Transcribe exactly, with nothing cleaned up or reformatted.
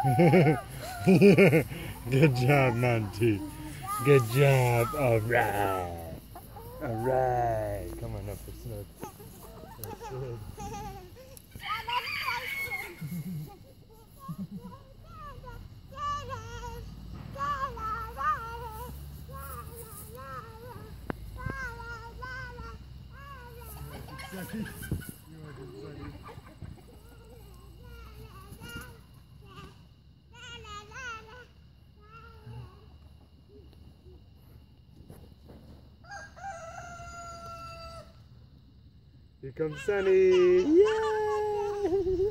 Good job, Monty. Good job. All right. All right. Come on up for Snooks. That's it. Sonny. You want to Sonny? Here comes Sonny! Yay!